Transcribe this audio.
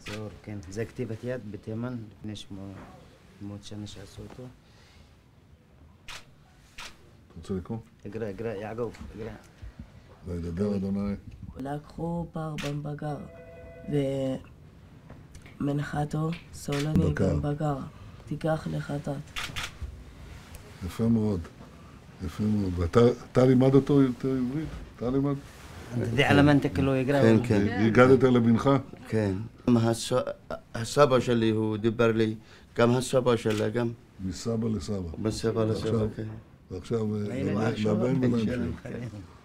ציור, כן. זה כתיבת יד בתימן, לפני 800 שנה שעשו אותו. אתה רוצה לקרוא? אגרא, יעקב, אגרא. וידבר אדוני. לקחו פר בן בקר, ומנחתו סולני בן בקר, תיקח לחטאת. יפה מאוד, יפה מאוד. ואתה לימד אותו יותר עברית? אתה לימד? אתה יודע למה אתה כאילו יגרא? כן, כן. הגדת לבנך? כן. הסבא שלי, הוא דיבר לי, גם הסבא שלה, גם. מסבא לסבא. מסבא לסבא, כן. ועכשיו לבן ולהמשך.